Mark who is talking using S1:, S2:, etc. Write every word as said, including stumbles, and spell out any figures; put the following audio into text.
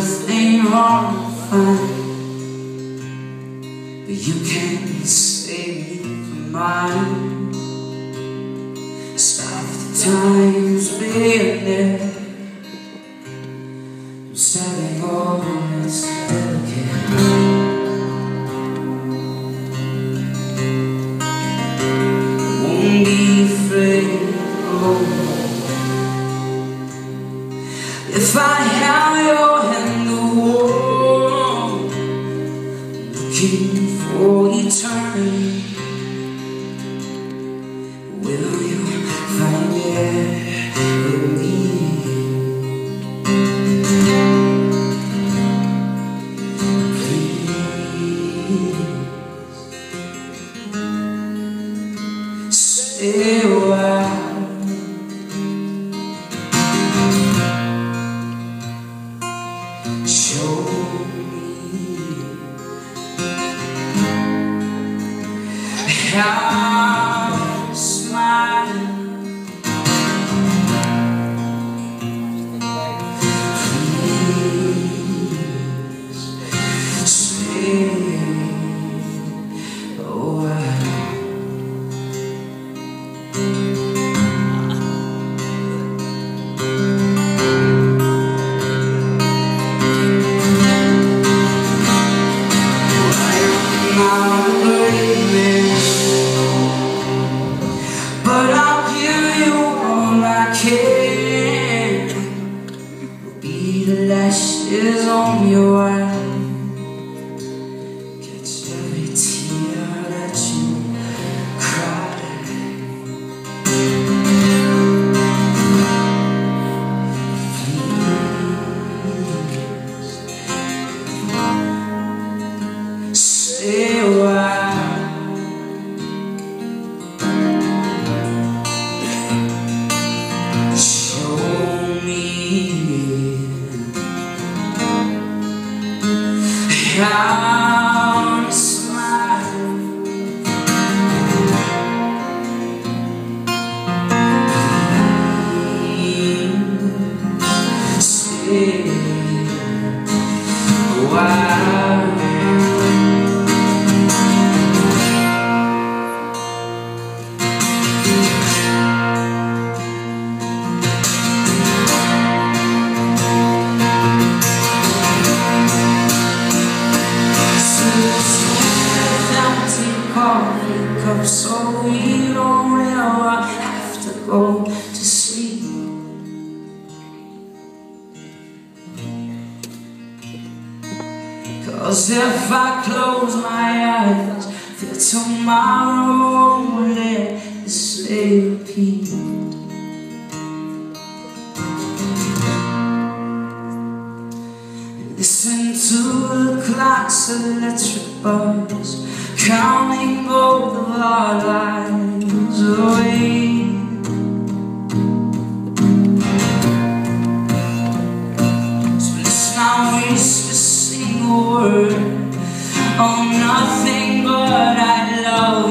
S1: earth ain't hard to find, but you can't save mine. Stop the time's been there. I'm starting all this again. Won't be afraid, oh. If I have your hand the wall, looking for eternity, will you find it in me? Please stay a while. Show me how to smile. Please stay a while. But I'll give you all I can. Be the lashes on your eye, catch every tear that you cry. Please stay a while. How to smile. Please stay a while. Coffee cup so we don't ever have to go to sleep. Cause if I close my eyes for tomorrow, let this day repeat. Listen to the clock's electric buzz, counting both of our lives away. So let's not waste a single word on nothing but I love